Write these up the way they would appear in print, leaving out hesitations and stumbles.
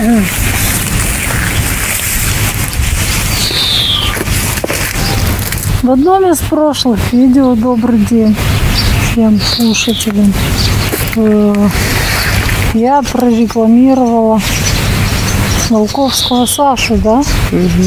В одном из прошлых видео «Добрый день» всем слушателям я прорекламировала Волковского Сашу, да? Угу.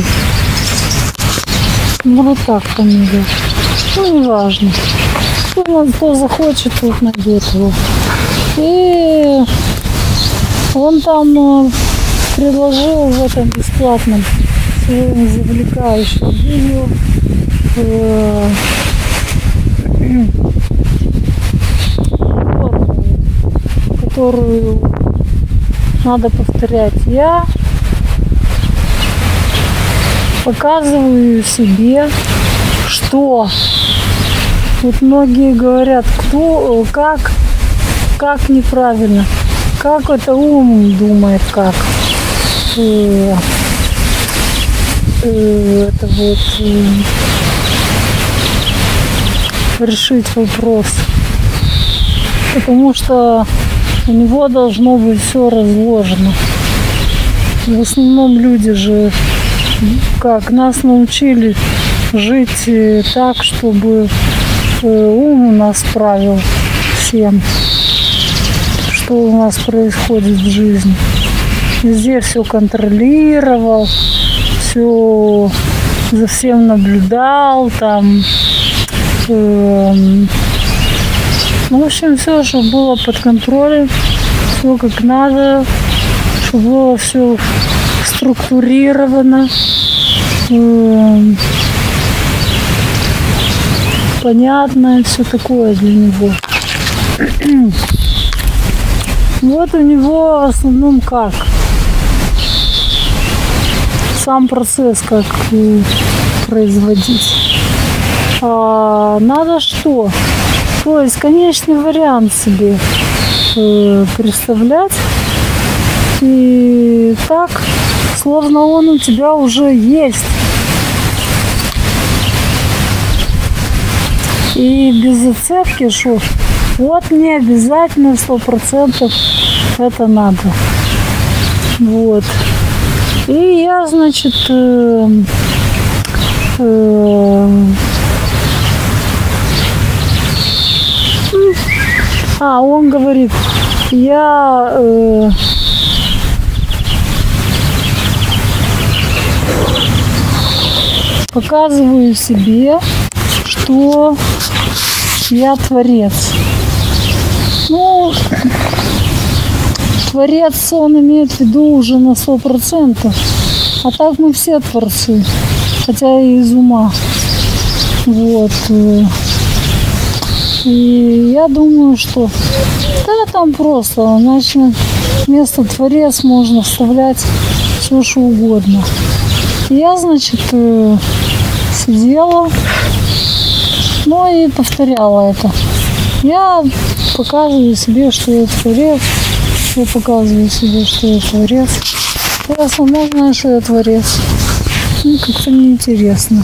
Ну вот так фамилия. Ну, неважно. Кто захочет, тот найдет его. И он там предложил в этом бесплатном своем завлекающем видео которую надо повторять. Я показываю себе, что вот многие говорят, кто, как неправильно, как это ум думает, как это вот решить вопрос, потому что у него должно быть все разложено. В основном люди же как нас научили жить так, чтобы ум у нас правил всем, что у нас происходит в жизни. Везде все контролировал, все за всем наблюдал, там, ну, в общем, все, чтобы было под контролем, все как надо, чтобы было все структурировано, понятно, все такое для него. Вот у него в основном как? Сам процесс как производить. Надо что? То есть конечный вариант себе представлять. И так, словно он у тебя уже есть. И без зацепки, что вот не обязательно 100% это надо. Вот. И я, значит, он говорит, я показываю себе, что я творец. Ну, творец, он имеет в виду уже на 100%. А так мы все творцы, хотя и из ума. Вот. И я думаю, что да, там просто, значит, вместо творец можно вставлять все, что угодно. И я, значит, сидела, ну и повторяла это. Я показываю себе, что я творец. Я показываю себе, что я творец. Я сама знаю, что я творец. Ну, как-то неинтересно.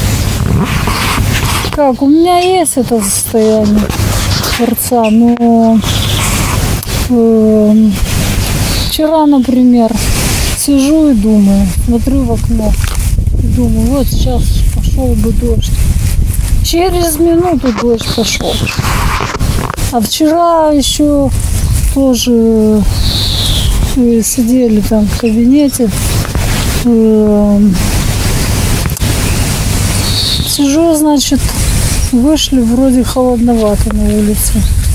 Как, у меня есть это состояние творца, но вчера, например, сижу и думаю, смотрю в окно и думаю, вот сейчас пошел бы дождь. Через минуту дождь пошел. А вчера еще тоже сидели там в кабинете. Сижу, значит, вышли, вроде холодновато на улице.